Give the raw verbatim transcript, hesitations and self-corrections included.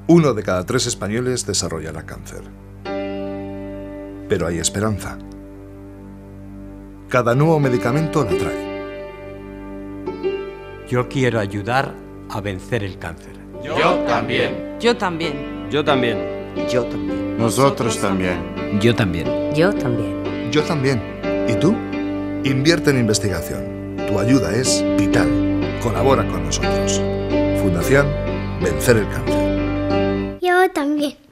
Uno de cada tres españoles desarrollará cáncer. Pero hay esperanza. Cada nuevo medicamento la trae. Yo quiero ayudar a vencer el cáncer. Yo, Yo también. Yo también. Yo también. Yo también. Nosotros también. Yo también. Yo también. Yo también. ¿Y tú? Invierte en investigación. Tu ayuda es vital. Colabora con nosotros. Fundación Vencer el Cáncer. Yo también.